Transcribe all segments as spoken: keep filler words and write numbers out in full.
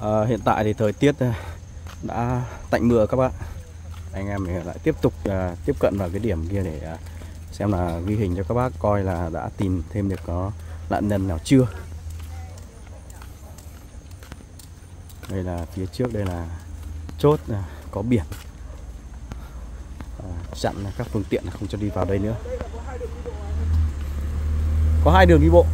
À, hiện tại thì thời tiết đã tạnh mưa các bạn. Anh em mình lại tiếp tục uh, tiếp cận vào cái điểm kia để uh, xem là ghi hình cho các bác coi là đã tìm thêm được có nạn nhân nào chưa. Đây là phía trước, đây là chốt uh, có biển uh, chặn các phương tiện không cho đi vào đây nữa. Có hai đường đi bộ.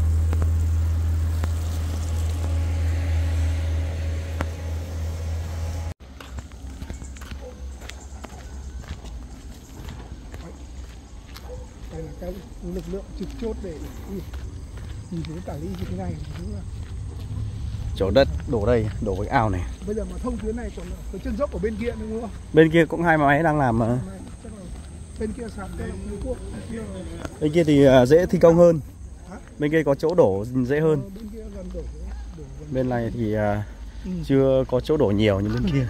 Đây là cái lực lượng trực chốt để nhìn thấy tả ly như thế này. Chỗ đất đổ đây, đổ cái ao này. Bây giờ mà thông tuyến này còn cái chân dốc ở bên kia nữa đúng không? Bên kia cũng hai máy đang làm mà. Bên kia sàn đây Phú Quốc. Bên kia thì dễ thi công hơn. Bên kia có chỗ đổ dễ hơn. Bên kia gần đổ, đổ gần. Bên này thì ừ. chưa có chỗ đổ nhiều như bên kia.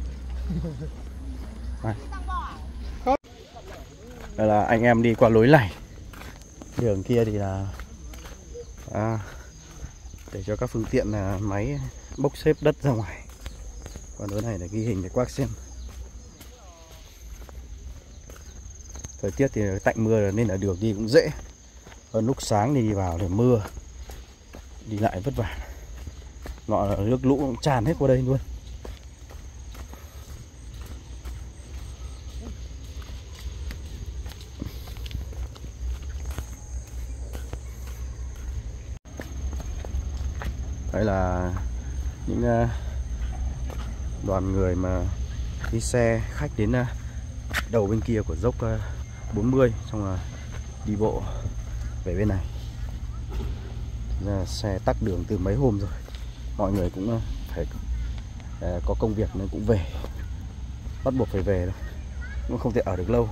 Đây. Đây là anh em đi qua lối này. Đường kia thì là à, để cho các phương tiện là máy bốc xếp đất ra ngoài. Còn lối này để ghi hình để quác xem. Thời tiết thì tạnh mưa nên là đường đi cũng dễ. Hơn lúc sáng thì đi vào để mưa, đi lại vất vả. Ngọ nước lũ cũng tràn hết qua đây luôn. Đây là những đoàn người mà đi xe khách đến đầu bên kia của dốc bốn mươi, xong là đi bộ về bên này. Xe tắc đường từ mấy hôm rồi, mọi người cũng phải có công việc nên cũng về, bắt buộc phải về thôi, cũng không thể ở được lâu.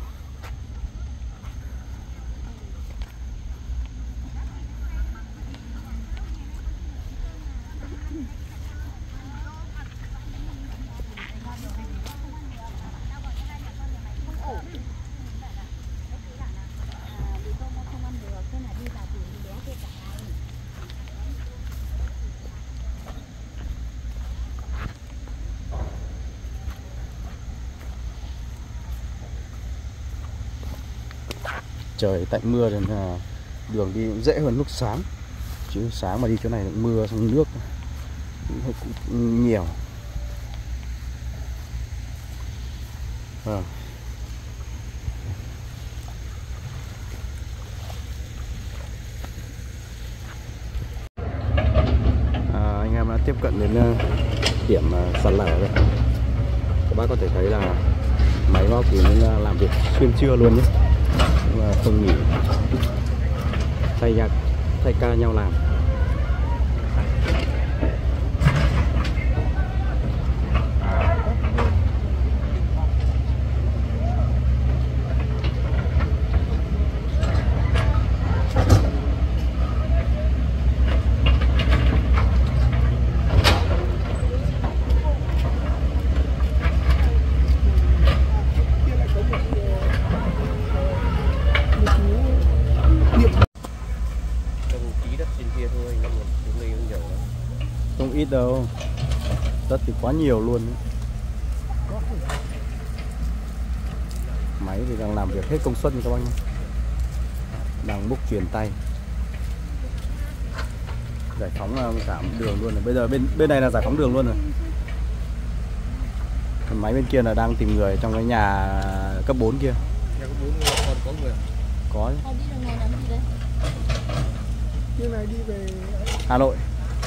Trời tạnh mưa nên là đường đi cũng dễ hơn lúc sáng. Chứ sáng mà đi chỗ này mưa xong nước cũng, cũng nhiều. À. À, anh em đã tiếp cận đến điểm sạt lở rồi. Các bác có thể thấy là máy móc thì nên làm việc xuyên trưa luôn nhé, không nghỉ, thay nhạc thay ca nhau làm. Không ít đâu, đất thì quá nhiều luôn. Máy thì đang làm việc hết công suất như các bác nhé, đang múc truyền tay giải phóng cả đường luôn rồi. Bây giờ bên bên này là giải phóng đường luôn rồi. Máy bên kia là đang tìm người trong cái nhà cấp bốn kia. Nhà cấp bốn còn có người. Có. Như này đi về Hà Nội.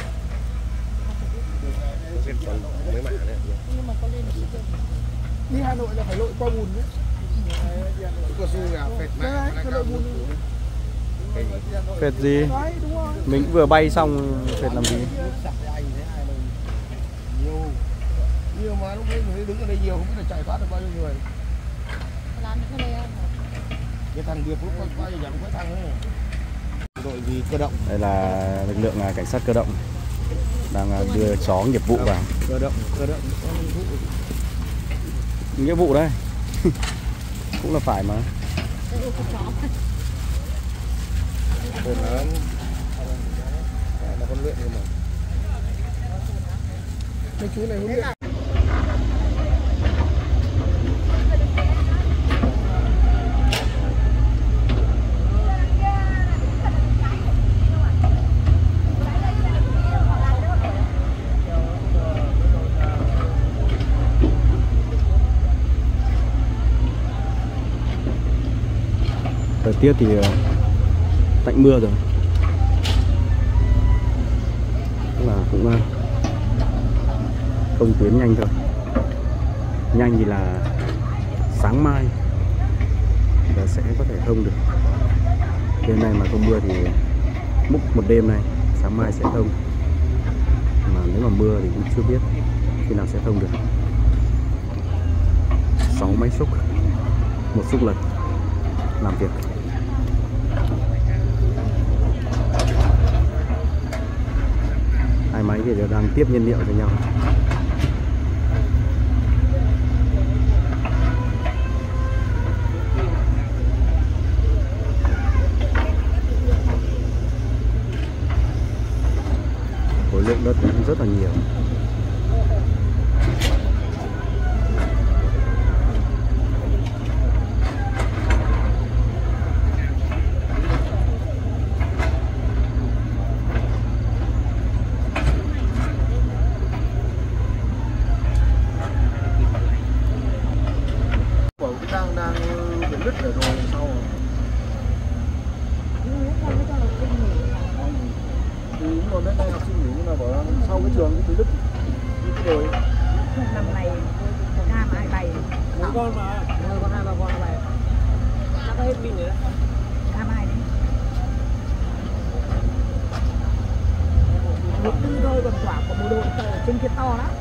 Mấy mã đấy. Nhưng mà có lên đi Hà Nội là phải lội qua bùn đấy. Có su nào phệt mã phải lội bùn. Phệt gì? Đấy, đúng rồi. Mình vừa bay xong phệt làm gì? Nhiều. Nhiều mà lúc đấy người đứng ở đây nhiều không biết là chạy thoát được bao nhiêu người. Cái thằng Điệp lúc qua giờ cũng có thằng ấy. Đội gì cơ động. Đây là lực lượng cảnh sát cơ động đang đưa chó nghiệp vụ vào. Cơ động, cơ động, nghĩa vụ đấy. Cũng là phải mà. Con lớn là con luyện nhưng mà Mấy chú này huấn luyện. Thời tiết thì tạnh mưa rồi, tức là cũng không tuyến nhanh thôi. Nhanh thì là sáng mai là sẽ có thể thông được. Đêm nay mà không mưa thì múc một đêm này, sáng mai sẽ thông. Mà nếu mà mưa thì cũng chưa biết khi nào sẽ thông được. Sáu máy xúc, một xúc lật làm việc. Hai máy thì đều đang tiếp nhiên liệu cho nhau. Khối lượng đất cũng rất là nhiều. đang đang bị nứt rồi rồi sau rồi. Thì đúng rồi, mấy nay học sinh nghỉ nhưng mà bảo là sau cái trường cái nứt như thế rồi. Năm nay cam ai bày Mấy con mà, mấy con hai ba con bày. Chắc có hết pin rồi đấy. cam ai đấy một tư thôi, còn quả của bộ đội trên kia to lắm.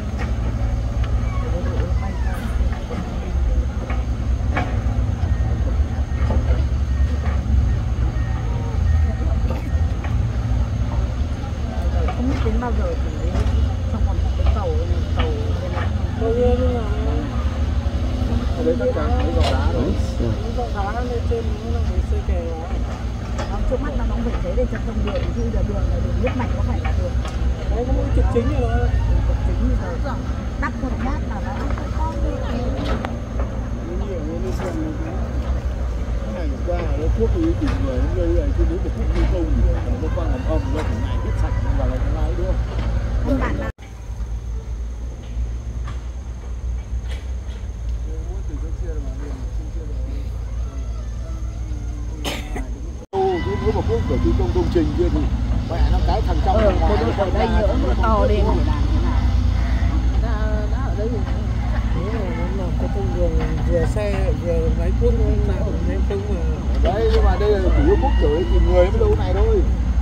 Không biết đến bao giờ thì trong còn một cái tàu tàu bên này Bao nhiêu nhưng mà Ở đấy tất cả những gò đá rồi. những con đá lên trên nó là một xây kè đó. nó trước mắt nó nóng phải thế để cho thông đường, chứ giờ đường là đường huyết mạch có phải là đường Đấy có mỗi trục chính rồi đó. trục chính rồi đắp một nhát là nó có Nhiều như xem cái này qua nó thuốc thì tìm người nó gây này chứ nếu mà thuốc thi công thì nó quăng ầm ầm ra cái này hết sạch và lại cái lái đúng không? không bạn là Chứ nếu mà thuốc để thi công công trình kia thì mẹ nó cái thằng trong ờ bộ đội ở đây nữa nó to lên để làm thế nào đã, đã ở đây Đúng rồi, nó là cái thông đường vừa xe vừa máy thuốc nó làm nhanh không mà. đấy, nhưng mà đây là chủ yếu thuốc kiểu tìm người mới đâu này thôi.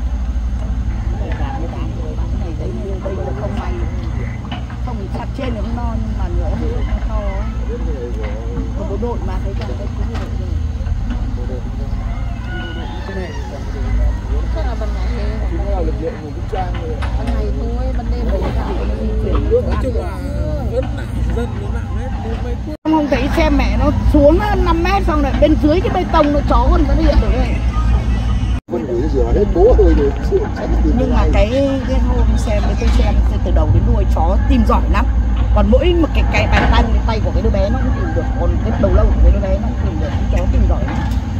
này đây đây là không may không bị chặt trên thì không no, nhưng mà nữa thì nó to còn bộ đội mà thấy rằng cái cũng như vậy rồi. Cái này chắc là ban ngày Thì nó là lực lượng của vũ trang rồi. ban ngày thôi, ban đêm thì nói chung là vẫn nặng, dân nó nặng hết, nhưng máy thuốc. Em không thấy xe mẹ nó xuống năm mét xong rồi bên dưới cái bê tông nó chó còn vẫn hiện được này. Quân ủy rửa hết bố rồi rồi sự tránh từ Nhưng mà cái cái hôm xem cái tôi xem từ đầu đến đuôi chó tìm giỏi lắm. Còn mỗi một cái cái bàn tay cái tay của cái đứa bé nó cũng tìm được, còn cái đầu lâu của cái đứa bé nó cũng tìm được, cái chó tìm giỏi lắm.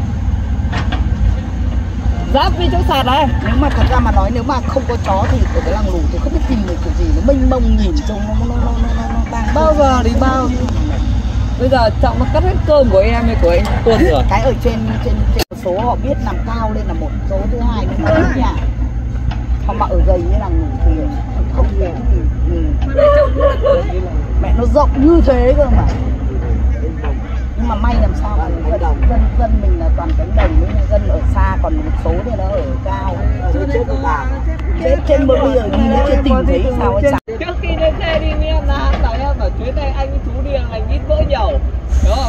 Giáp với chỗ sạt này, nếu mà thật ra mà nói nếu mà không có chó thì ở cái làng lù thì không biết tìm được kiểu gì, nó mênh mông nhìn trông nó nó nó nó nó, nó đang bao giờ thì bao. Bây giờ Trọng nó cắt hết cơm của em hay của anh Tuân rồi. cái ở trên trên trên số họ biết nằm cao lên là một số, thứ hai nữa là nhà họ mà ở gầy như làng lù thì không kém gì. Ừ. Mẹ nó rộng như thế cơ mà, nhưng mà may làm sao mà dân dân mình là toàn cánh đồng, nhưng dân ở xa còn một số thì nó ở cao chết trên bờ bây giờ nhìn nó chưa tìm thấy sao ấy sao. Trước khi lên xe đi em là bảo em bảo chuyến này anh chú đi là ít bỡ nhiều, đúng không?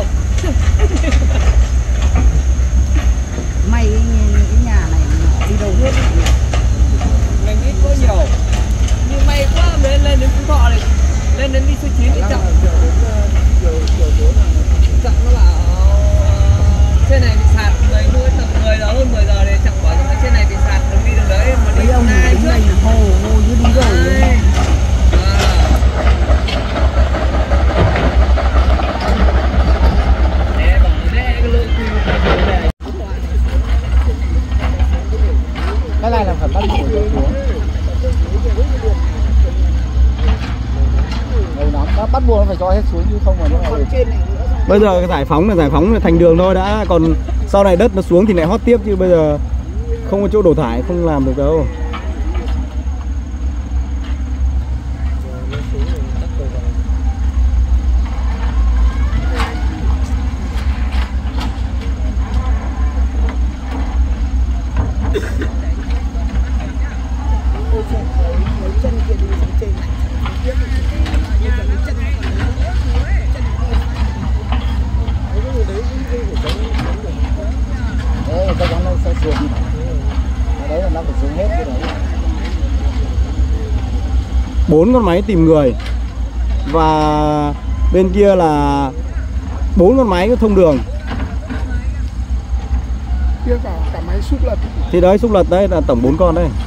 May cái nhà này đi đâu hết Mình ít bỡ nhiều, nhưng may quá lên lên đến Phú Thọ này, lên đến đi số chín thì Trọng Trọng nó bảo trên này bị sạt người nuôi tầm mười giờ hơn mười giờ thì Trọng bảo nhưng mà trên này bị sạt đừng đi đường đấy mà đi mấy ông này đứng đây là hô hô như đi rồi. à. cho hết xuống chứ không mà nó còn trên này nữa xong Bây giờ cái giải phóng là giải phóng là thành đường thôi đã, còn sau này đất nó xuống thì lại hót tiếp, chứ bây giờ không có chỗ đổ thải không làm được đâu. chân kia đi xuống trên này. đấy chắc chắn nó sẽ xuống. Đấy là nó phải xuống hết cái đấy. Bốn con máy tìm người và bên kia là bốn con máy thông đường. Kia cả cả máy xúc lật. Thì đấy xúc lật đấy là tổng bốn con đấy.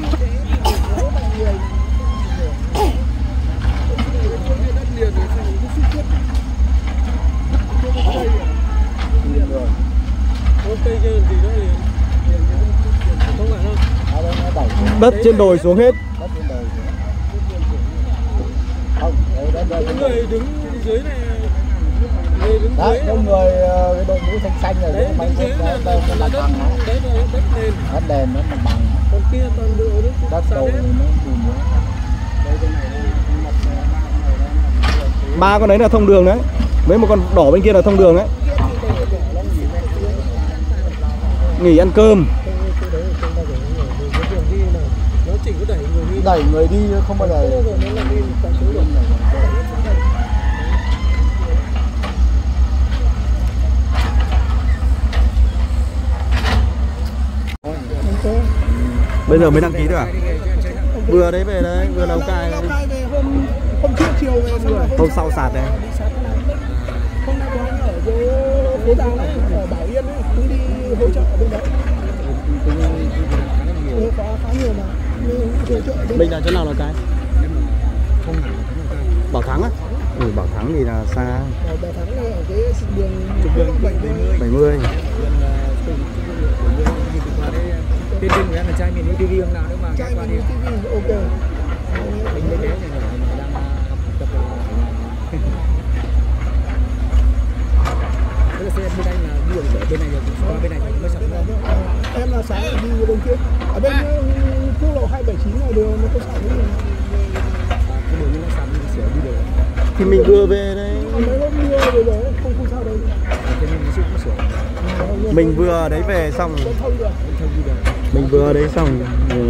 Đất trên đồi xuống hết. Người đứng dưới này, người đứng đấy, dưới cái người cái đội mũ xanh xanh này đấy, máy đứng dưới hết là đấy, là là đất, bằng nó. đấy là đất nền, Đất đèn nó bằng bằng. còn kia toàn bộ đất Đất sao đồi đấy. nó bùn nữa. Đây cái này nó mặt Ba con đấy là thông đường đấy. Mấy một con đỏ bên kia là thông đường đấy. Nghỉ ăn cơm. Nó chỉ có đẩy người đi, đẩy người đi không bao giờ. rồi nó là đi toàn số đường. Bây giờ mới đăng ký được à? Vừa đấy về đấy, vừa Lào Cai đấy. Lào Cai về hôm hôm trước chiều về xong rồi Hôm sau sạt đấy. đi sạt này. Hôm nay có anh ở dưới phố Giang đấy, ở Bảo Yên đấy, cũng đi hỗ trợ ở bên đấy. Ừ, có khá nhiều mà. Nhưng hỗ trợ ở bên Mình là chỗ nào Lào Cai? Bảo Thắng á? Ừ, Bảo Thắng thì là xa. Ở Bảo Thắng này ở cái đường trục đường bảy mươi. bảy mươi. Bên bên của em là trai miền núi ti vi không nào nữa mà Trai qua mình đi. ti vi ok. Mình bên đấy nhỏ nhỏ mà đang học tập ở Thế là xe bên anh là đi ở bên này rồi qua bên này mới sẵn ra. Em là sáng đi bên kia. Ở bên quốc lộ hai bảy chín này đường nó có sẵn cái Cái đường như nó sẵn mình sửa đi được. Thì mình vừa về đây. mấy hôm mưa rồi đấy, không không sao đâu. Thế nên mình cũng sửa. Mình vừa đấy về xong. Vẫn thông được. Thông đi được. Mình vừa đấy xong. Ừ,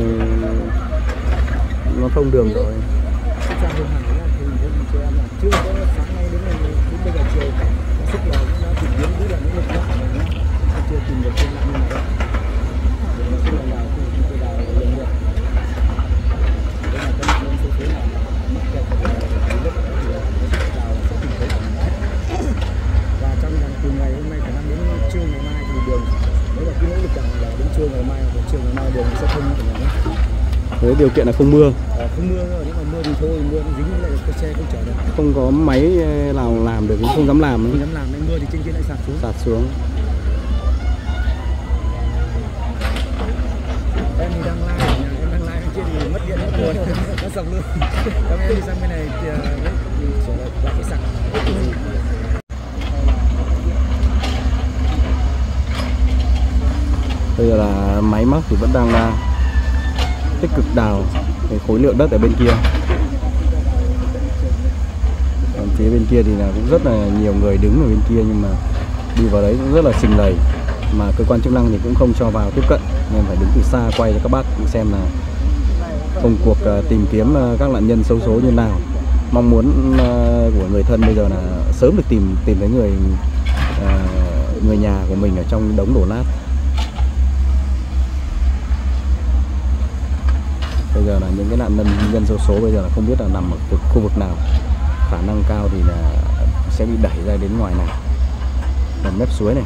nó thông đường rồi. Trang hương hải là thì hôm cho em là chưa có sáng nay đến ngày đến bây giờ chiều sức là nó tìm kiếm rất là những lực lượng mà nó chưa tìm được trên mạng như này đâu. Nó sẽ là vào khu vực tôi đào lần được. Đây là cái lên số số nào mắc kẹt ở cái đất thì nó sẽ đào sẽ tìm thấy. Và trong vòng từ ngày hôm nay khả năng đến trưa ngày mai thì đường nếu là cái nỗ lực rằng là đến trưa ngày mai hoặc trưa ngày mai đường sẽ thông như thế này. Với điều kiện là không mưa. À, không mưa rồi, nếu mà mưa thì thôi, mưa nó dính lại cái xe không chở được. Không có máy nào làm được, cũng không dám làm. Không dám làm, nên mưa thì trên kia lại sạt xuống. Sạt xuống. Em thì đang lai ở nhà, em đang lai bên trên thì mất điện hết luôn, nó sập luôn. Còn em đi sang bên này thì sửa lại cái sạc. Bây giờ là máy móc thì vẫn đang là tích cực đào cái khối lượng đất ở bên kia. Còn phía bên kia thì là cũng rất là nhiều người đứng ở bên kia, nhưng mà đi vào đấy cũng rất là xình lầy, mà cơ quan chức năng thì cũng không cho vào tiếp cận, nên phải đứng từ xa quay cho các bác xem là công cuộc tìm kiếm các nạn nhân xấu số như nào. Mong muốn của người thân bây giờ là sớm được tìm tìm thấy người người nhà của mình ở trong đống đổ nát. Bây giờ là những cái nạn nhân nhân xấu số bây giờ là không biết là nằm ở khu vực nào. Khả năng cao thì là sẽ bị đẩy ra đến ngoài này, gần mép suối này.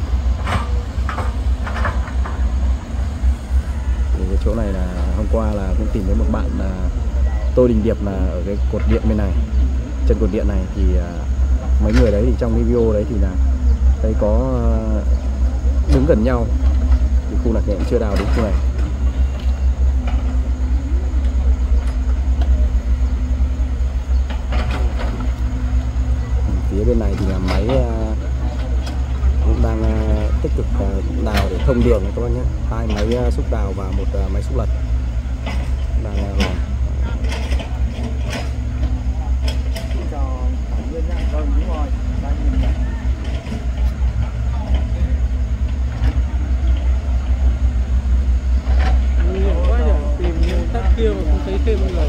Thì cái chỗ này là hôm qua là cũng tìm thấy một bạn là Tô Đình Điệp là ở cái cột điện bên này, chân cột điện này thì mấy người đấy thì trong cái video đấy thì là thấy có đứng gần nhau. Thì khu này cũng chưa đào đến khu này. uh, cũng đang uh, tích cực uh, đào để thông đường này các bác nhé. Hai máy uh, xúc đào và một uh, máy xúc lật đang uh, làm. Cho thẳng nguyên nha, vâng đúng rồi. Đang nhìn này. Nhiều quá nhỉ, tìm nhiều tắc kia mà không thấy thêm người.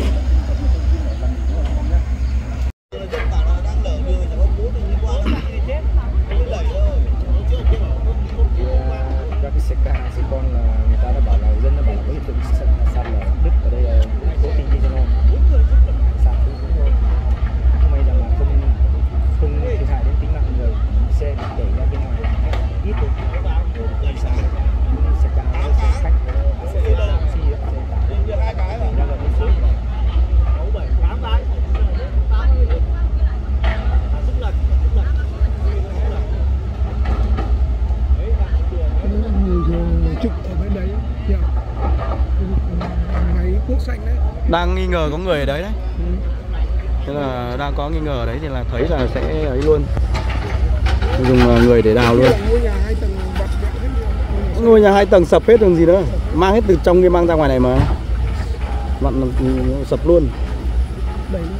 Các cái xe ca, xe con là người ta đã bảo là dân đã bảo là có hiện tượng sạt lở đứt ở đây là cố tình đi cho nó sạt xuống xuống thôi. Nhưng may rằng là không không thiệt hại đến tính mạng người, xe bị đẩy ra bên ngoài ít thôi. Xe ca, xe khách, xe taxi, xe tải đẩy ra là bên suối. Người trực ở bên đấy nhỉ? Máy cuốc xanh đấy. Đang nghi ngờ có người ở đấy đấy. Ừ. Thế là đang có nghi ngờ ở đấy thì là thấy là sẽ ấy luôn, dùng người để đào luôn. Ngôi nhà hai tầng bật hết. Ngôi nhà hai tầng sập hết còn gì nữa, mang hết từ trong kia mang ra ngoài này mà mặn sập luôn. Đẩy lên.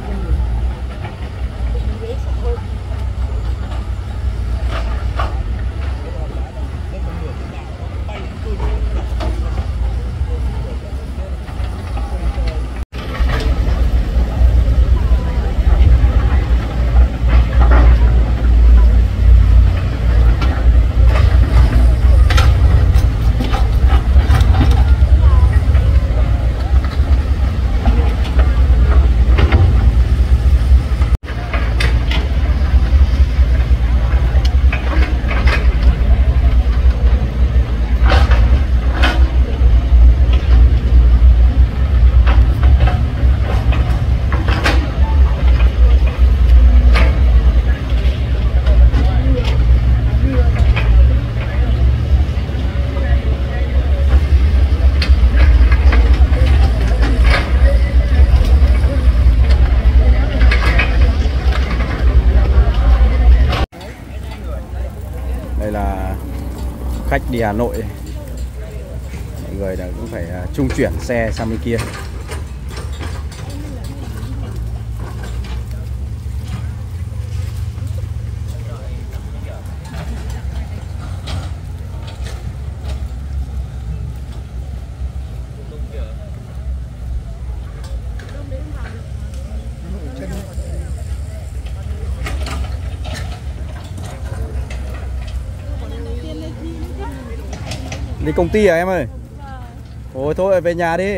Đây là khách đi Hà Nội, mọi người là cũng phải trung chuyển xe sang bên kia. Đi công ty à em ơi? Ôi thôi về nhà đi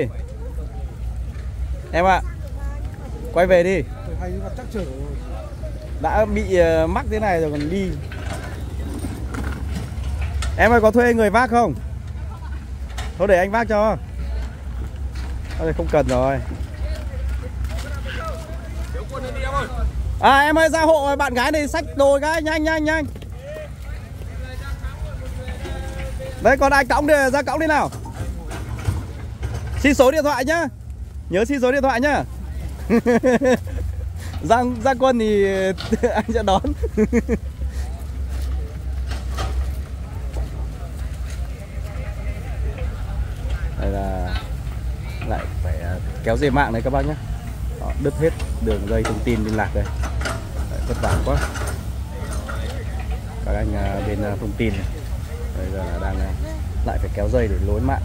em ạ. À, quay về đi. Đã bị uh, mắc thế này rồi còn đi. Em ơi có thuê người vác không? Thôi để anh vác cho. Thôi không cần rồi. À em ơi ra hộ bạn gái này xách đồ cái nhanh nhanh nhanh. Đấy còn anh cõng đi, ra cõng đi nào. Xin số điện thoại nhá. Nhớ xin số điện thoại nhá. Giang Giang Quân thì anh sẽ đón. Đây là lại phải kéo dây mạng này các bác nhé. Đó, đứt hết đường dây thông tin liên lạc đây. Đấy, vất vả quá. Các anh bên thông tin này. Bây giờ là đang lại phải kéo dây để nối mạng.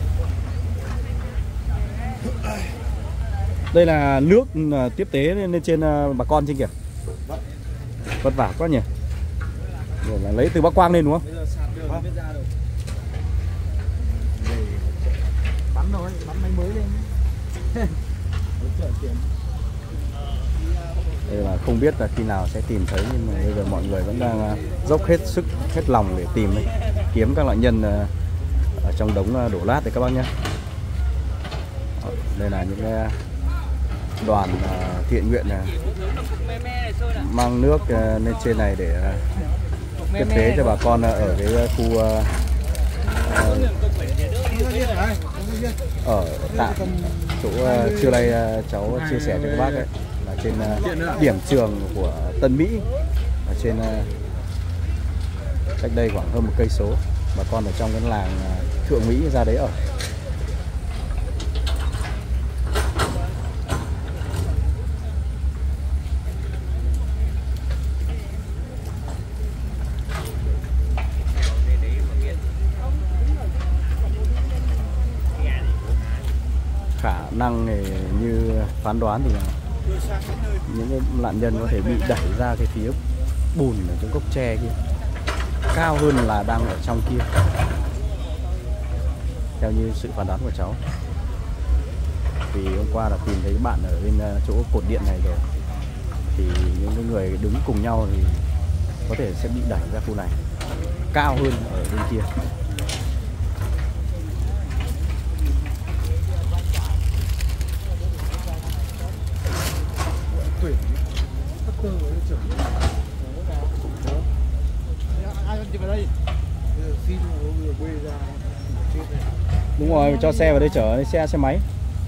Đây là nước tiếp tế lên trên bà con trên kìa. Vất vả quá nhỉ. Rồi là lấy từ Bắc Quang lên đúng không? Bắn rồi, bắn máy mới lên. Đây là không biết là khi nào sẽ tìm thấy, nhưng mà bây giờ mọi người vẫn đang dốc hết sức, hết lòng để tìm ấy, kiếm các nạn nhân ở trong đống đổ lát đấy các bác nhé. Đây là những đoàn thiện nguyện mang nước lên trên này để tiếp tế cho bà con ở cái khu ở tạm chỗ trưa nay cháu chia sẻ cho các bác ấy, là trên điểm trường của Tân Mỹ ở trên cách đây khoảng hơn một cây số. Bà con ở trong cái làng Thượng Mỹ ra đấy ở. Khả năng thì như phán đoán thì những cái nạn nhân có thể bị đẩy ra cái phía bùn ở trong gốc tre kia, cao hơn là đang ở trong kia, theo như sự phán đoán của cháu. Thì hôm qua là tìm thấy bạn ở bên chỗ cột điện này rồi, thì những cái người đứng cùng nhau thì có thể sẽ bị đẩy ra khu này, cao hơn ở bên kia. Đúng rồi, cho xe vào đây chở xe xe máy.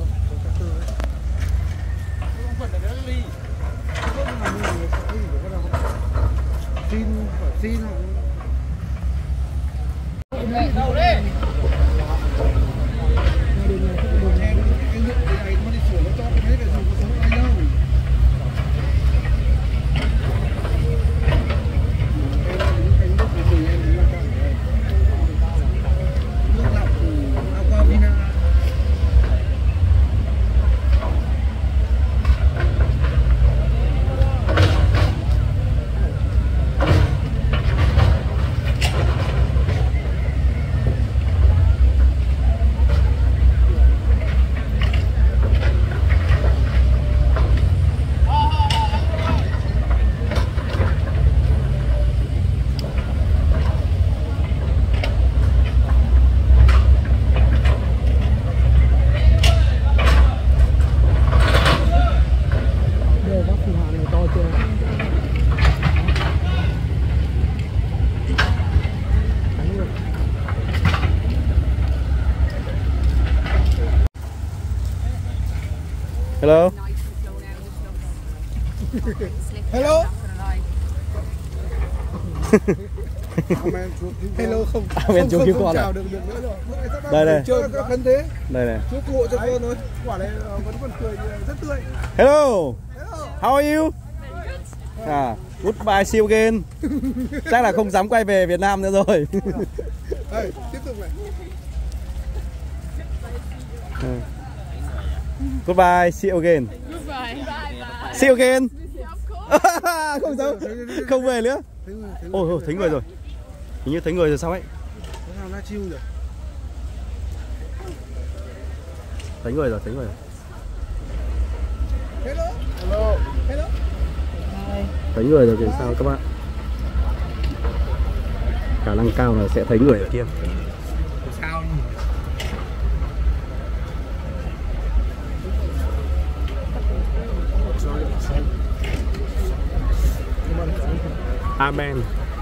Hello. Hello. Hello không. À, không, không, không, không chào được được nữa rồi. Đây đây. Chơi các khấn thế. Đây này. Chú cụ cho con thôi. Quả này vẫn còn cười rất tươi. Hello. Hello. How are you? À, goodbye, see you again. Chắc là không dám quay về Việt Nam nữa rồi. Đây, tiếp tục này. Goodbye, see you again. Goodbye. See you again. Không dám, không về nữa. Ôi, ôi, thấy người rồi. Hình như thấy người rồi sao ấy? Thấy người rồi, thấy người rồi. Hello. Hello. Hello. Thấy người rồi thì sao các bạn? Khả năng cao là sẽ thấy người ở kia. Sao? Amen.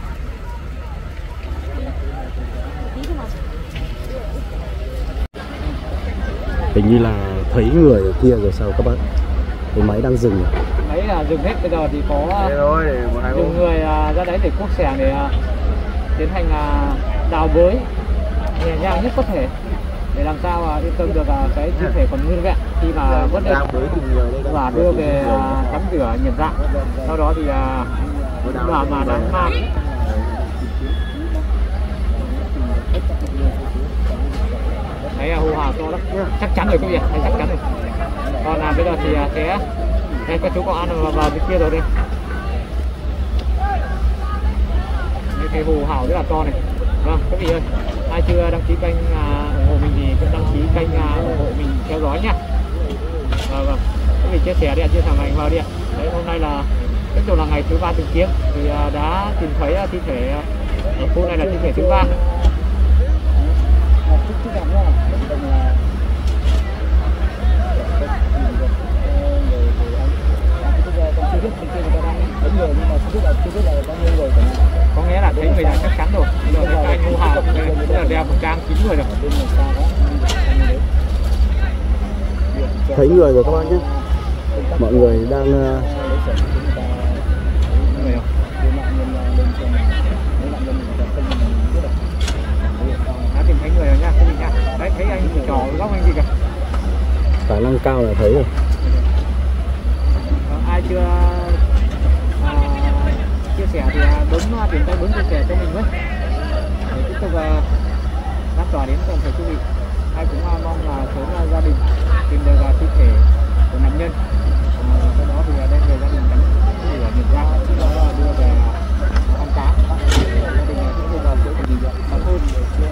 Hình như là thấy người ở kia rồi sao các bạn? Cái máy đang dừng rồi. Máy là dừng hết, bây giờ thì có nhiều người ra đấy để cuốc xẻng để tiến hành đào bới nhẹ nhàng nhất có thể để làm sao mà yên tâm được cái thi thể còn nguyên vẹn khi mà vớt lên và đưa về tắm rửa nhận dạng. Sau đó thì và mà đáng mang thấy hô hào to lắm, chắc chắn rồi quý vị, thấy chắc chắn rồi. Còn là bây giờ thì sẽ đây các chú có ăn vào, vào bên kia rồi đây. Những cái hô hào rất là to này. Vâng quý vị ơi, ai chưa đăng ký kênh uh, ủng hộ mình thì cũng đăng ký kênh uh, ủng hộ mình theo dõi nhá. Vâng vâng, quý vị chia sẻ đi, chia sẻ mình vào đi. Đấy, hôm nay là tiếp tục là ngày thứ ba tìm kiếm thì uh, đã tìm thấy uh, thi thể uh, khu này là thi thể thứ ba. Có nghĩa là thấy người là chắc chắn rồi. Bây giờ các anh hô hào tức là đeo khẩu trang kín người rồi. Thấy người rồi các bạn nhé. Mọi người đang thấy anh trò góc anh gì cả. Khả năng cao là thấy rồi. Ai chưa à, chia sẻ thì bấm tìm tay bấm chia sẻ cho mình với để tiếp tục uh, lan tỏa đến toàn thể quý vị. Ai cũng uh, mong là sớm uh, gia đình tìm được uh, thi thể của nạn nhân, uh, sau đó thì uh, đem về gia đình đánh để nhận ra, sau đó uh, đưa về uh, ăn cá. Gia đình uh, cũng vào chỗ của mình mà thôi.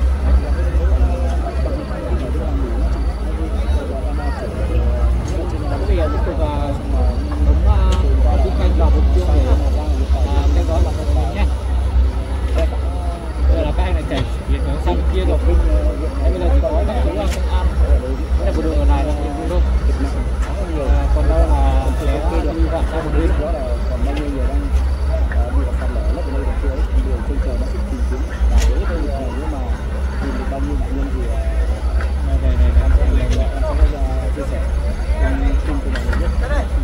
Bây giờ tiếp tục uh, bấm uh, canh vào một chương để theo dõi bọn mình nhé. Bây giờ là các anh lại chảy điện nó sang kia rồi. Bây giờ chỉ có các chú là công an đây là bộ đội ở này là nhiệm vụ thôi. À, còn đâu là sẽ đi vào sang một bên. Còn bao nhiêu người đang bị sạt lở lấp ở đây chưa ấy, thì đều trông chờ nó sẽ tìm kiếm và nếu đây nếu mà tìm được bao nhiêu nạn nhân thì này này này em sẽ em sẽ chia sẻ trong chung của mọi người nhất.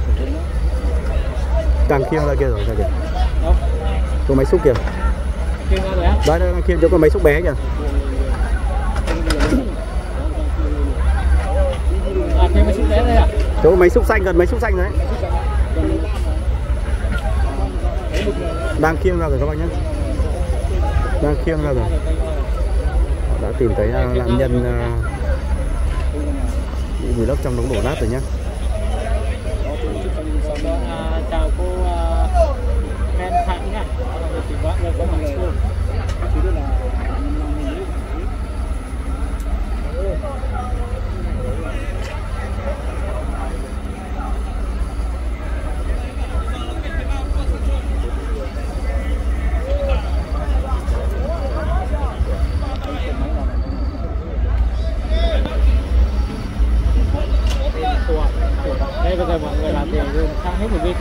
Càng khiêng ra kia rồi kìa. Đâu? Có máy xúc kìa. Khiêng ra rồi á? Đấy, đang khiêng chỗ có máy xúc bé kìa. À, khiêng máy xúc bé đây à? Chỗ có máy xúc xanh, gần máy xúc xanh đấy. Đang khiêng ra rồi các bác nhé. Đang khiêng ra rồi. Đã tìm thấy nạn nhân bị vùi lấp trong đống đổ nát rồi nhé. À, chào cô Men uh, Thanh nha. Chị có người có mặt luôn. Đây bây giờ mọi người làm thì sang hết một bên.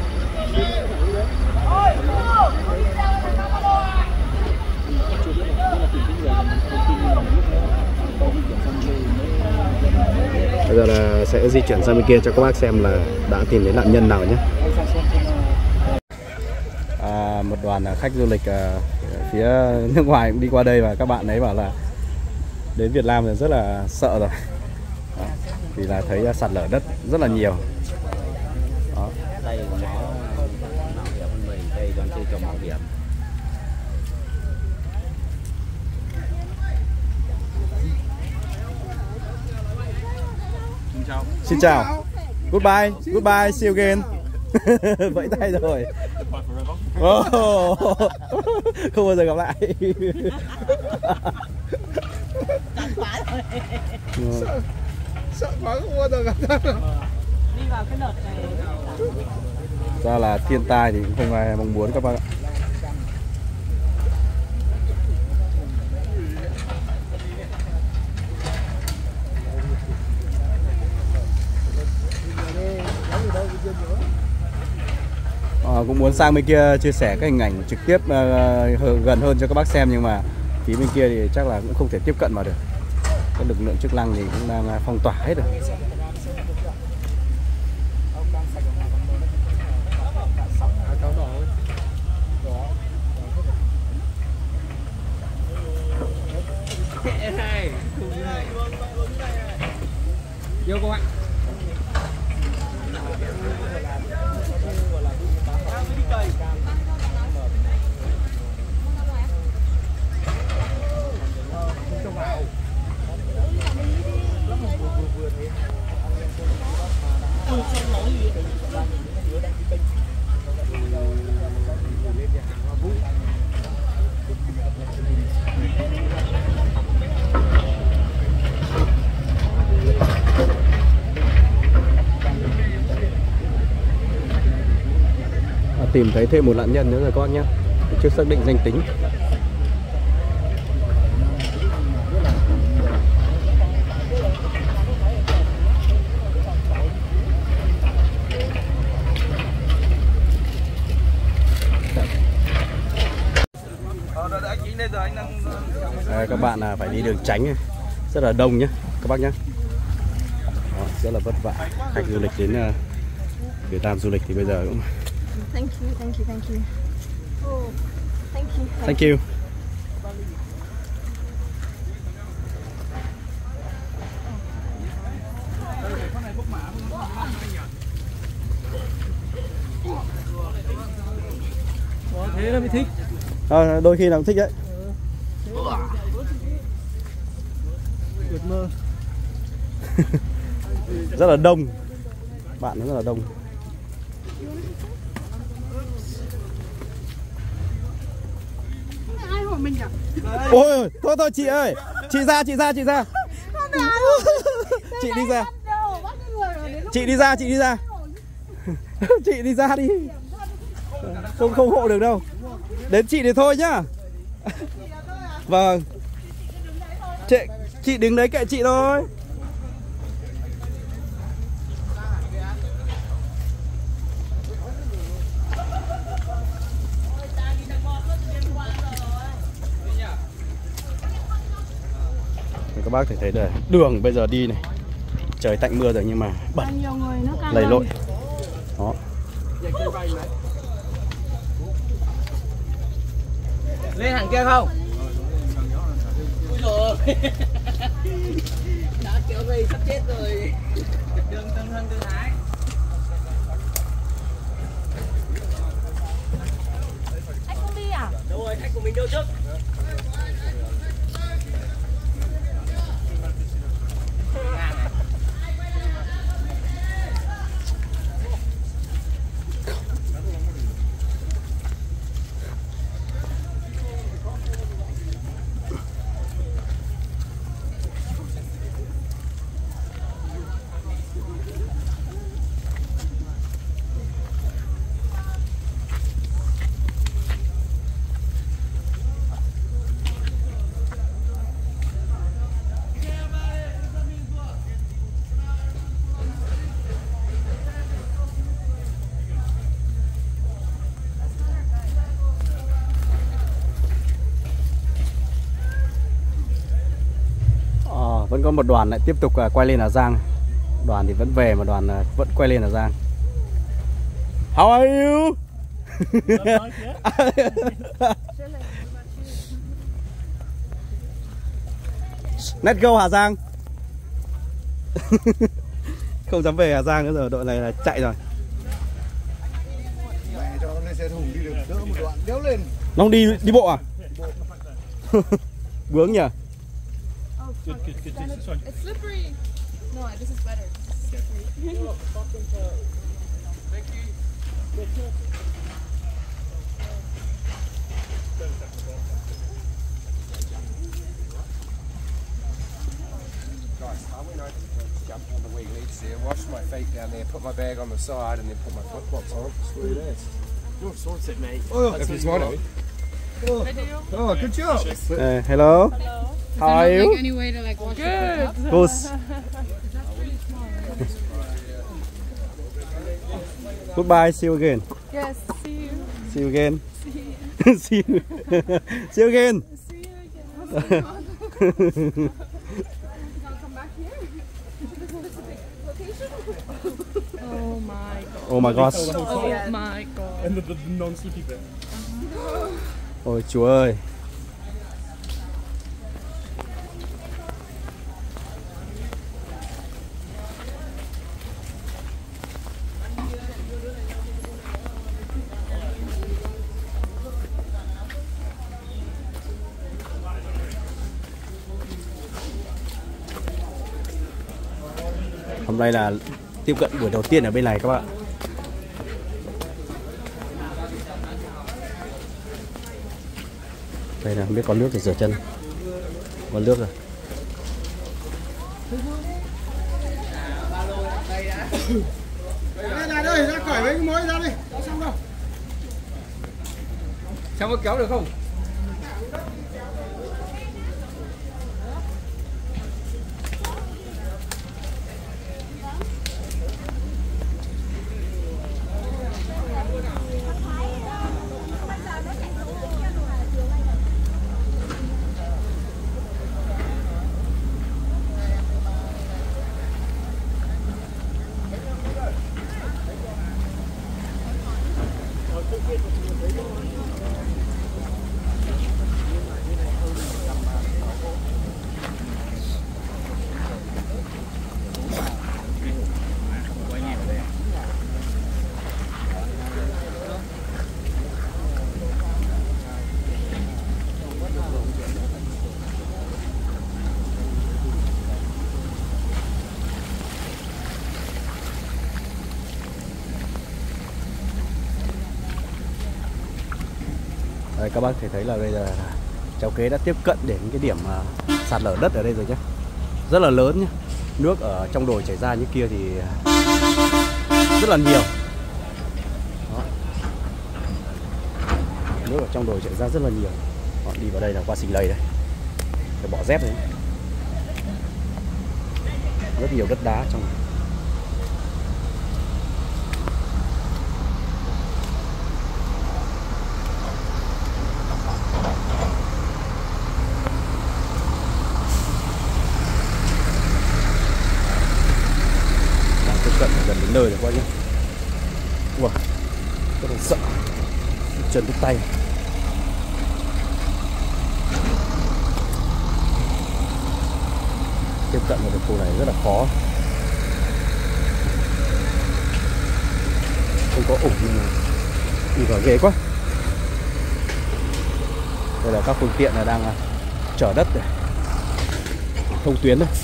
Bây giờ là sẽ di chuyển sang bên kia cho các bác xem là đã tìm thấy nạn nhân nào nhé. À, một đoàn khách du lịch à, phía nước ngoài cũng đi qua đây và các bạn ấy bảo là đến Việt Nam thì rất là sợ rồi. Đó, vì là thấy sạt lở đất rất là nhiều. Đó. Đây nó mạo hiểm hơn mình, đây còn chưa cho mạo hiểm. Xin chào. Goodbye. Goodbye. See you again. Vẫy tay rồi. Oh, không bao giờ gặp lại. Sợ, sợ quá không bao giờ gặp lại. Đi vào cái đợt này. Ra là thiên tai thì cũng không ai mong muốn các bác ạ. À, cũng muốn sang bên kia chia sẻ các hình ảnh trực tiếp uh, gần hơn cho các bác xem, nhưng mà phía bên kia thì chắc là cũng không thể tiếp cận vào được. Các lực lượng chức năng thì cũng đang phong tỏa hết rồi. Vô cô ạ. Tìm thấy thêm một nạn nhân nữa rồi các bác nhé, chưa xác định danh tính. À, các bạn là phải đi đường tránh, rất là đông nhé các bác nhé. Đó, rất là vất vả. Khách du lịch đến uh, Việt Nam du lịch thì bây giờ cũng Thank you, thank you, thank you. Oh, thank you. thank you. thế nó mới thích. À, đôi khi là cũng thích đấy. Ước mơ. Rất là đông. Bạn nó rất là đông. Ai hỏi mình à? Ôi, thôi thôi chị ơi. Chị ra, chị ra, chị ra. Chị đi ra. Chị đi ra, chị đi ra. Chị đi ra đi. Không không hộ được đâu. Đến chị thì thôi nhá. Vâng. Chị, chị đứng đấy kệ chị thôi. Các bác thể thấy là đường bây giờ đi này, trời tạnh mưa rồi nhưng mà bẩn, nhiều người nó càng lầy lội. Đó. Lên hàng kia không? Ui dồi. Đã kiểu gì sắp chết rồi. Đường Tân Hưng Tư Thái. Anh không đi à? Đâu rồi, khách của mình đâu trước. Vẫn có một đoàn lại tiếp tục quay lên Hà Giang. Đoàn thì vẫn về mà đoàn vẫn quay lên Hà Giang. How are you? Let's go Hà Giang. Không dám về Hà Giang nữa rồi, đội này là chạy rồi. Mẹ cho nó lên xe thùng đi được đỡ một đoạn đéo lên. Nó không đi đi bộ à? Bướng nhỉ? Good, good, good. This one. It's slippery. No, this is better. This is slippery. Guys, I went over to jump on the wee leads there, washed my feet down there, put my bag on the side, and then put my flip flops on. Sweet ass. You're a sword set, mate. Oh, if you want to. Oh, good job. Uh, hello. Hello. How are you? Like any way to like wash good. Good. Goodbye. See you again. Yes. See you. See you again. See you. See you again. See you again. I'll come back here. Oh my god. Oh my God. Oh my god. And the, the non-sleepy bit. Ôi chúa ơi. Hôm nay là tiếp cận buổi đầu tiên ở bên này các bạn. Đây là không biết có nước để rửa chân. Có nước rồi. Đây là đây, ra cởi mấy cái mối ra đi. Xong đâu. Xong có kéo được không? Đây, các bác thể thấy là bây giờ cháu Kế đã tiếp cận đến cái điểm uh, sạt lở đất ở đây rồi nhé. Rất là lớn nhé. Nước ở trong đồi chảy ra như kia thì rất là nhiều. Đó. Nước ở trong đồi chảy ra rất là nhiều. Họ đi vào đây là qua xình lầy đây. Phải bỏ dép đấy. Rất nhiều đất đá trong này. Cận gần đến nơi rồi quá nhé. Wow, rất là sợ. Chân đứt tay. Tiếp cận vào được khu này rất là khó. Không có ủng nhưng mà đi vào ghế quá. Đây là các phương tiện là đang chở đất này, thông tuyến đây.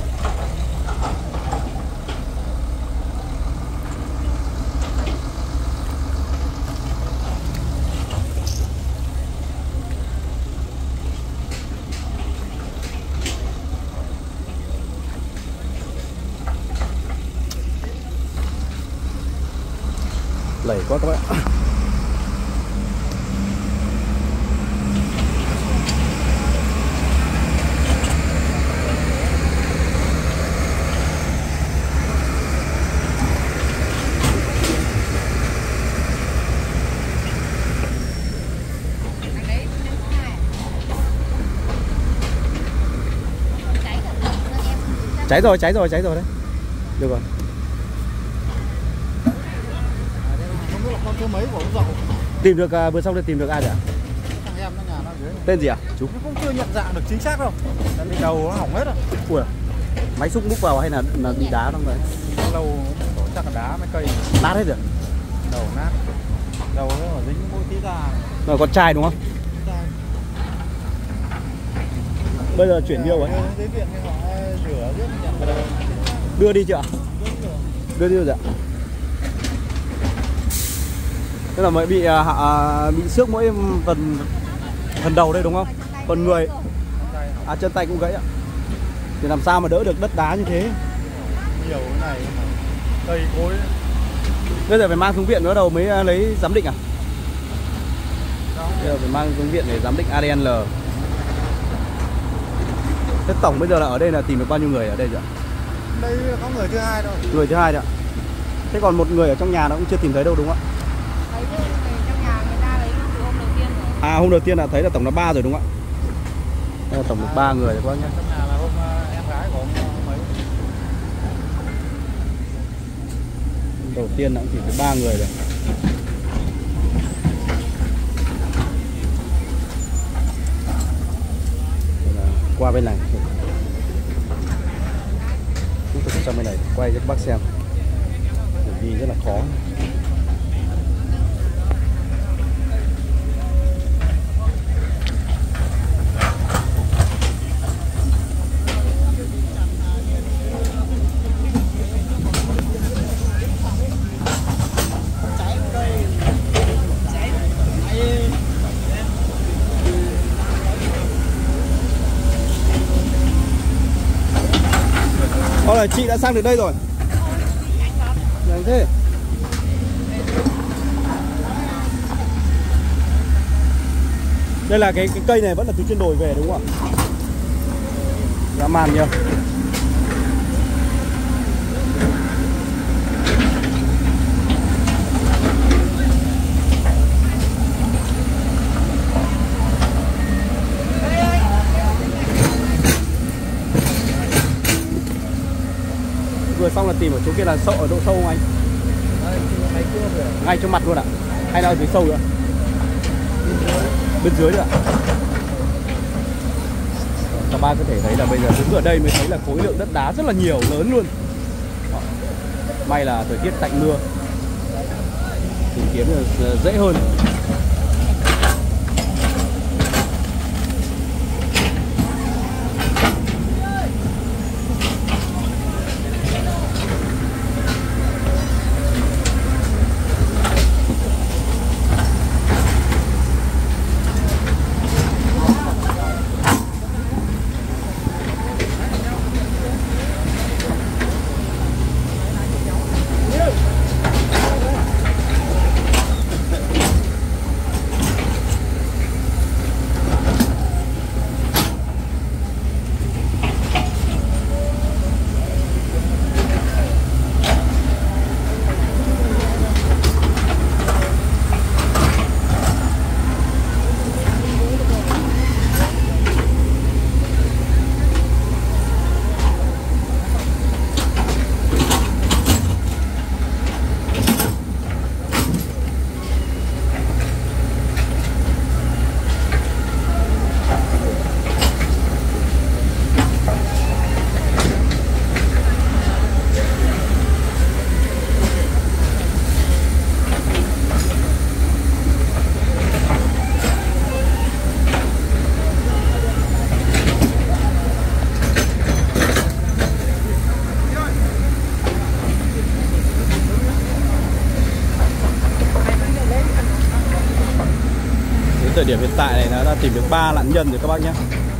Lầy quá các bạn. Cháy rồi, cháy rồi, cháy rồi đấy. Được rồi. Số mấy của ông Dậu. Tìm được uh, vừa xong thì tìm được ai rồi ạ? Thằng em nó nhà nó dưới. Tên gì ạ? À? Chú. Nó cũng chưa nhận dạng được chính xác đâu. Tại vì đầu nó hỏng hết rồi. Ui, máy xúc múc vào hay là, là bị đá trong đấy? Lâu chắc là đá mấy cây. Nát hết rồi. Đầu nát. Đầu nó dính mũi tí ra. Nó là con trai đúng không? Bây giờ chuyển nhiều ấy. Tới viện thì họ rửa rước nhận. Đưa đi chưa ạ? Đưa đi rồi ạ. Tức là mới bị à, à, bị xước mỗi phần phần đầu đây đúng không? Phần người à chân tay cũng gãy ạ. Thì làm sao mà đỡ được đất đá như thế? Nhiều cái này cây cối. Bây giờ phải mang xuống viện nữa đầu mới lấy giám định à? Bây giờ phải mang xuống viện để giám định a đê en lờ. Thế tổng bây giờ là ở đây là tìm được bao nhiêu người ở đây rồi ạ? Đây có người thứ hai thôi. Người thứ hai đấy ạ. Thế còn một người ở trong nhà nó cũng chưa tìm thấy đâu đúng không ạ? Thấy chứ, trong nhà người ta lấy từ hôm đầu tiên rồi. À hôm đầu tiên là thấy là tổng là ba rồi đúng không ạ? Đây là tổng được ba người rồi các bác nhé. Trong nhà là hôm em gái của ông mấy. Đầu tiên là cũng chỉ có ba người rồi. Qua bên này. Chúng tôi sẽ sang bên này quay cho các bác xem. Đi rất là khó. Ô là chị đã sang được đây rồi. Nhanh thế. Đây là cái, cái cây này vẫn là từ trên đồi về đúng không ạ? Dã man nhờ. Vừa xong là tìm ở chỗ kia là sâu ở độ sâu không anh? Ngay trong mặt luôn ạ? Hay là ở dưới sâu nữa? Bên dưới nữa ạ? Các bạn có thể thấy là bây giờ đứng ở đây mới thấy là khối lượng đất đá rất là nhiều, lớn luôn. Đó. May là thời tiết tạnh mưa, tìm kiếm là dễ hơn. thời điểm hiện tại này nó đã tìm được ba nạn nhân rồi các bác nhé.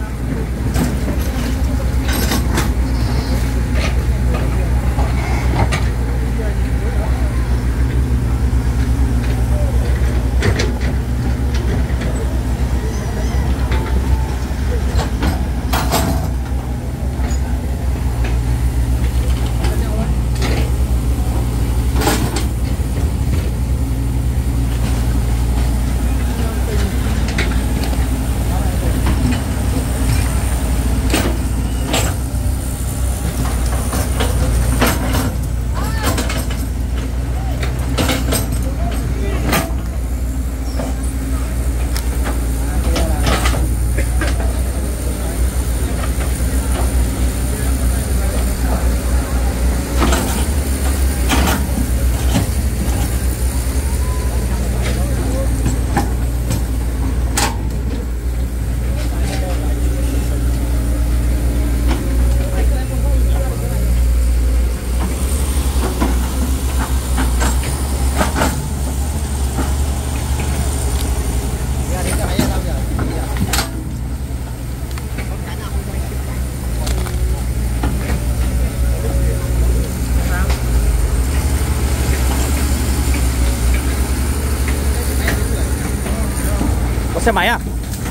Xe máy à?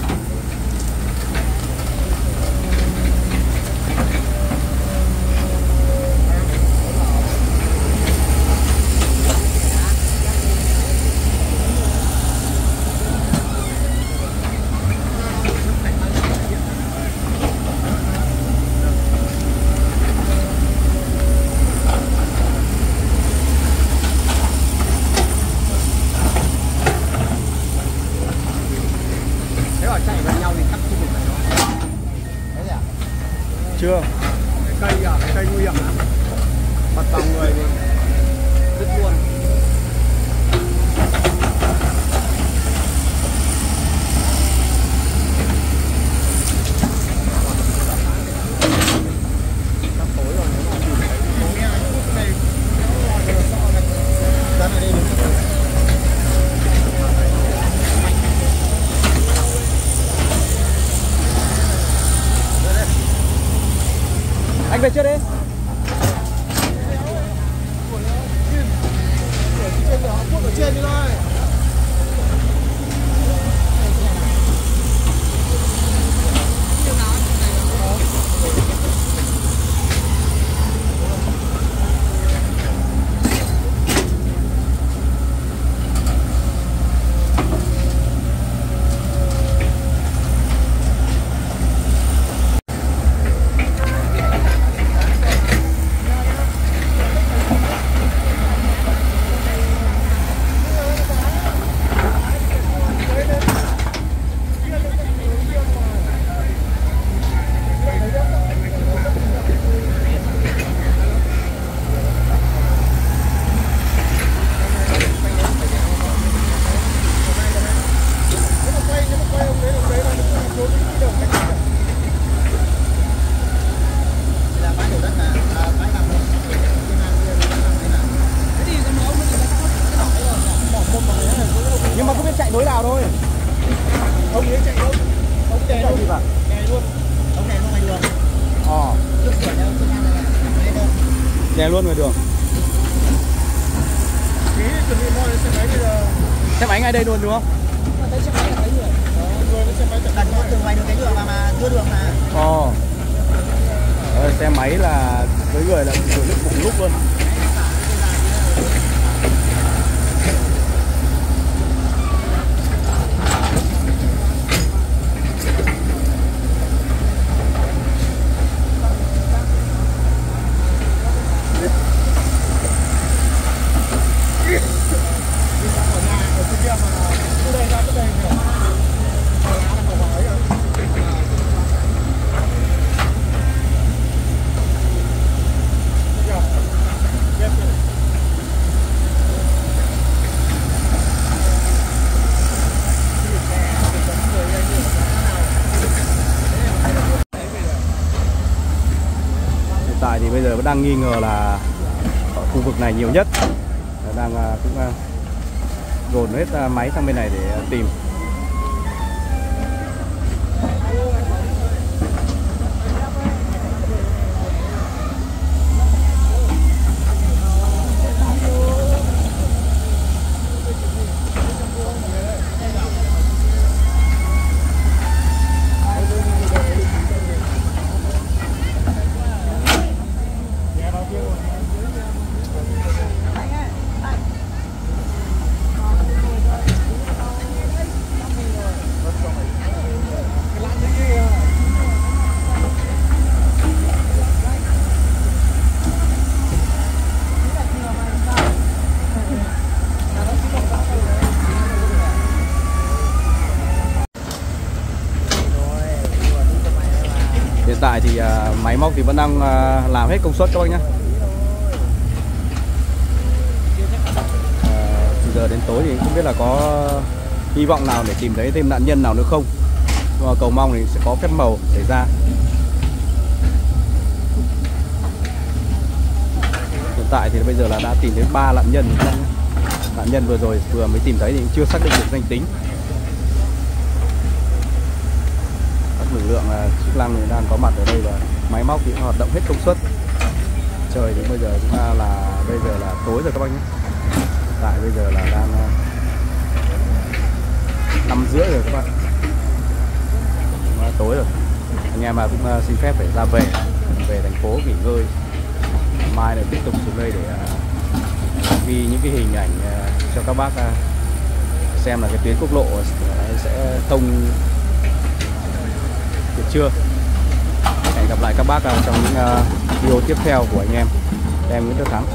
Chưa. Cây à, cây nguy hiểm lắm. Mặt vào người thì đứt luôn. Anh về trước đi. Ở trên đi thôi. Nhưng mà không biết chạy nối nào thôi. Ông ấy chạy đâu? Ông chạy đâu? Gì vậy? Chạy luôn. Ông này luôn ngoài đường. Ờ. Trước cửa nhau trước nhau này này. Đè luôn ngoài đường. Tí chuẩn bị mọi xe máy bây giờ. Xe máy ngay đây luôn đúng không? Thấy xe máy là thấy người. Đó, người với xe máy đặt đặt từ ngoài đường cái đường mà mà đưa đường mà. Ồ. Ờ, xe máy là với người là từ lúc cùng lúc luôn. Tại thì bây giờ vẫn đang nghi ngờ là ở khu vực này nhiều nhất, đang cũng dồn hết máy sang bên này để tìm. máy móc thì vẫn đang à, làm hết công suất các bác nhé. À, giờ đến tối thì không biết là có hy vọng nào để tìm thấy thêm nạn nhân nào nữa không. Nhưng mà cầu mong thì sẽ có phép màu xảy ra. Hiện tại thì bây giờ là đã tìm thấy ba nạn nhân. Nạn nhân vừa rồi vừa mới tìm thấy thì chưa xác định được danh tính. Các lực lượng chức năng thì đang có mặt ở đây và máy móc thì hoạt động hết công suất. Trời thì bây giờ chúng ta là bây giờ là tối rồi các bác nhé. Tại bây giờ là đang năm rưỡi rồi các bạn. Tối rồi. Anh em mà cũng xin phép phải ra về về thành phố nghỉ ngơi. Mai lại tiếp tục xuống đây để ghi những cái hình ảnh cho các bác xem là cái tuyến quốc lộ sẽ thông được chưa. Hẹn gặp lại các bác trong những video tiếp theo của anh em. Em Nguyễn Đức Thắng.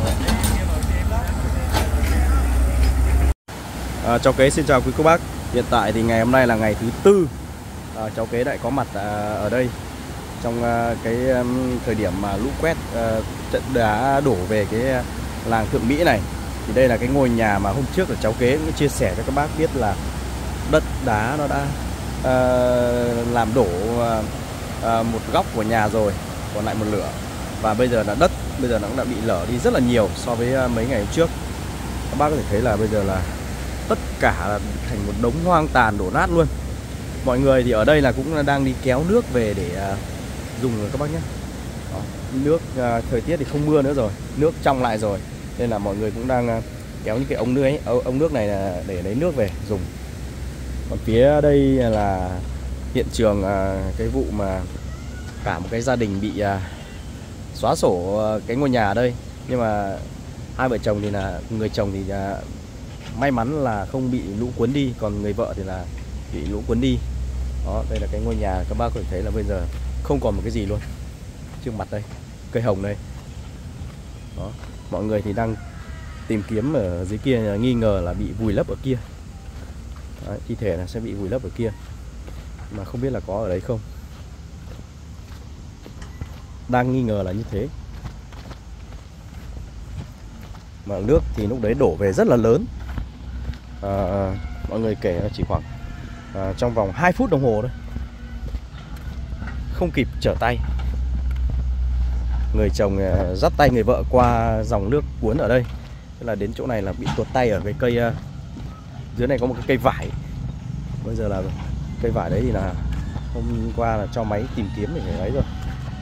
À, cháu Kế xin chào quý cô bác. Hiện tại thì ngày hôm nay là ngày thứ tư. À, cháu Kế lại có mặt à, ở đây trong à, cái um, thời điểm mà lũ quét à, trận đá đổ về cái làng Thượng Mỹ này. Thì đây là cái ngôi nhà mà hôm trước là cháu Kế cũng chia sẻ cho các bác biết là đất đá nó đã à, làm đổ à, một góc của nhà rồi, còn lại một nửa. Và bây giờ là đất bây giờ nó cũng đã bị lở đi rất là nhiều so với mấy ngày hôm trước. Các bác có thể thấy là bây giờ là tất cả là thành một đống hoang tàn đổ nát luôn. Mọi người thì ở đây là cũng đang đi kéo nước về để uh, dùng rồi các bác nhé. Đó, nước uh, thời tiết thì không mưa nữa rồi, nước trong lại rồi, nên là mọi người cũng đang uh, kéo những cái ống nước ấy, ống nước này là để lấy nước về dùng. Còn phía đây là hiện trường uh, cái vụ mà cả một cái gia đình bị uh, xóa sổ uh, cái ngôi nhà ở đây, nhưng mà hai vợ chồng thì là người chồng thì uh, may mắn là không bị lũ cuốn đi, còn người vợ thì là bị lũ cuốn đi. Đó, đây là cái ngôi nhà các bác có thể thấy là bây giờ không còn một cái gì luôn. Trước mặt đây, cây hồng đây. Đó, mọi người thì đang tìm kiếm ở dưới kia, nghi ngờ là bị vùi lấp ở kia. Đấy, thi thể là sẽ bị vùi lấp ở kia, mà không biết là có ở đấy không. Đang nghi ngờ là như thế. Mà nước thì lúc đấy đổ về rất là lớn. À, mọi người kể là chỉ khoảng à, trong vòng hai phút đồng hồ thôi, không kịp trở tay. Người chồng à, dắt tay người vợ qua dòng nước cuốn ở đây. Thế là đến chỗ này là bị tuột tay ở cái cây à, dưới này có một cái cây vải. Bây giờ là cây vải đấy thì là hôm qua là cho máy tìm kiếm để lấy rồi.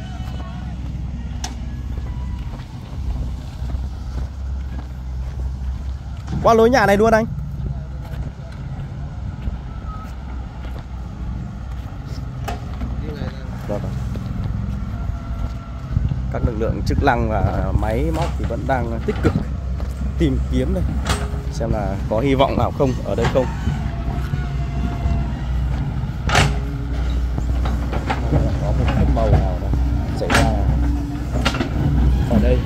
Qua lối nhà này luôn anh. Các lực lượng chức năng và máy móc thì vẫn đang tích cực tìm kiếm đây, xem là có hy vọng nào không ở đây không. Có một phép màu nào đó xảy ra ở đây.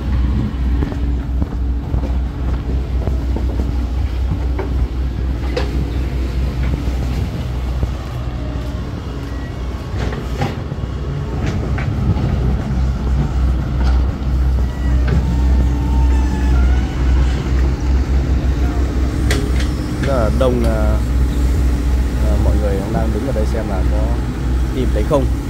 Đông à, à, mọi người đang đứng ở đây xem là có tìm thấy không.